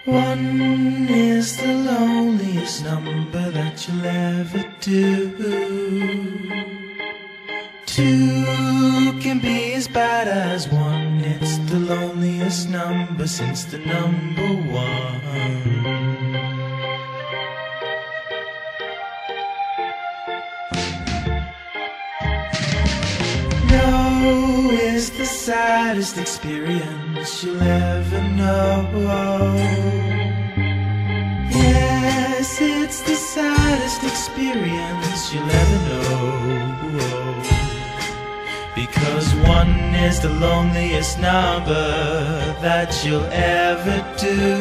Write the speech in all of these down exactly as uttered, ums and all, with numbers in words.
One is the loneliest number that you'll ever do. Two can be as bad as one. It's the loneliest number since the number one. No is the saddest experience you'll ever know. Yes, it's the saddest experience you'll ever know. Because one is the loneliest number that you'll ever do.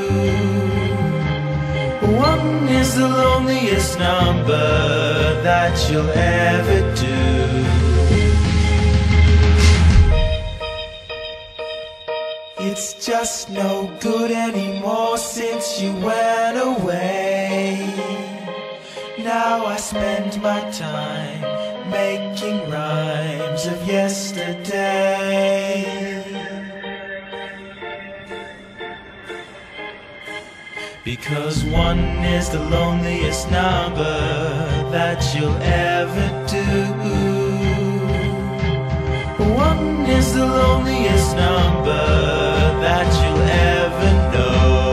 One is the loneliest number that you'll ever do. It's just no good anymore since you went away. Now I spend my time making rhymes of yesterday. Because one is the loneliest number that you'll ever do. One is the loneliest number that you'll ever know.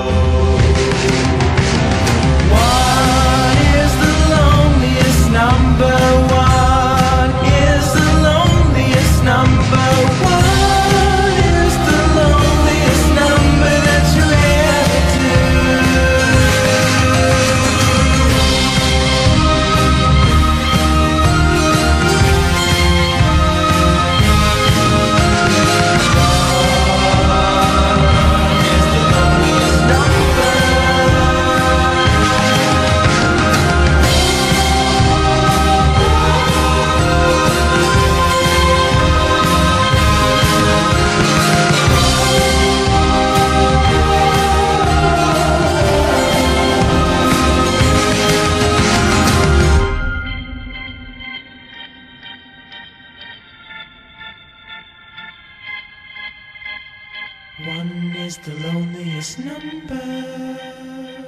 One is the loneliest number. One is the loneliest number. One is the loneliest number that you'll ever One is the loneliest number.